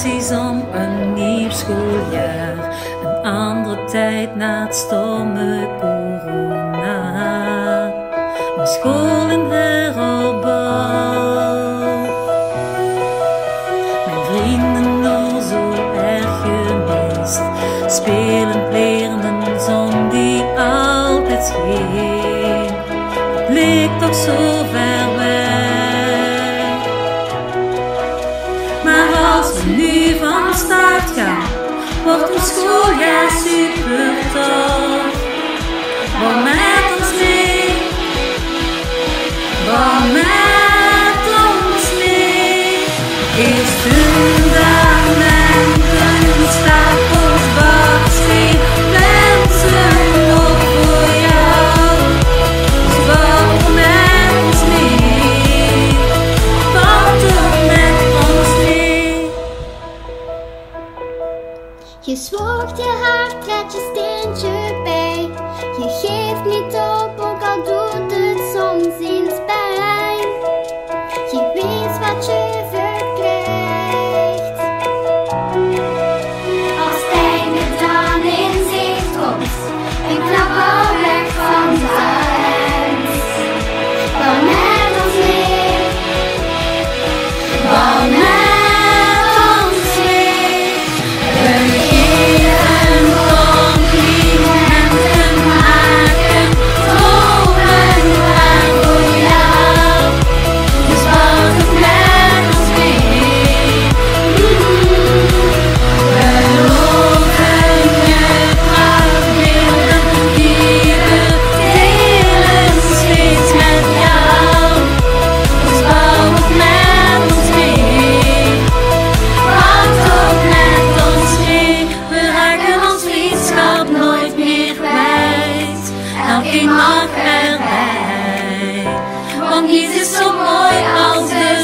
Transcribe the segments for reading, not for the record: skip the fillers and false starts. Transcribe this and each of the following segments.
vakanties om een nieuw schooljaar. Een andere tijd na het stomme corona. Een school in heropbouw. Mijn vrienden al zo erg gemist. Spelend leren een zon die altijd scheen. Het leek toch zo ver weg. Maar als we nu van start gaan, wordt ons schooljaar super tof. Bouw met ons mee, bouw met ons mee. Eerst fundamenten, stapels, baksteen, mensen nog voor jou. Dus bouw met ons mee, bouw toch met ons mee. Je zwoegt je hart, zet je steentje bij. Je geeft niet op, ook al doet het soms eens pijn. Je weet wat je verkrijgt. Als het einde dan in zicht komt, een knapper weg van huis. Bouw met ons mee, bouw met ons mee. We geven complimenten, maken dromen waar voor jou. Dus bouw toch met ons mee. We loven je prachtbeelden die we delen steeds met jou. Dus bouw toch met ons mee. Bouw toch met ons mee. We raken ons vriendschap nooit meer kwijt. Elkeen mag erbij. Want niets is zo mooi als de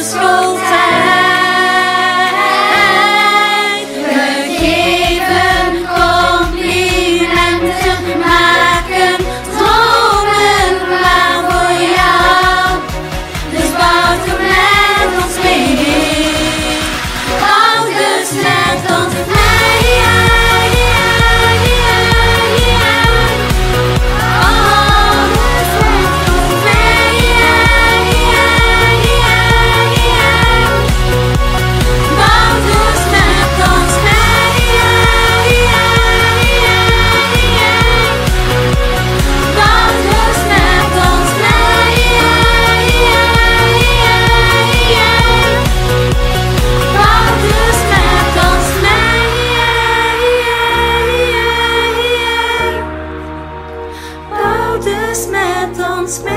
schooltijd. We geven complimenten, maken dromen waar voor jou. Dus bouw toch met ons mee. Bouw dus met ons mee. Bouw dus met ons mee.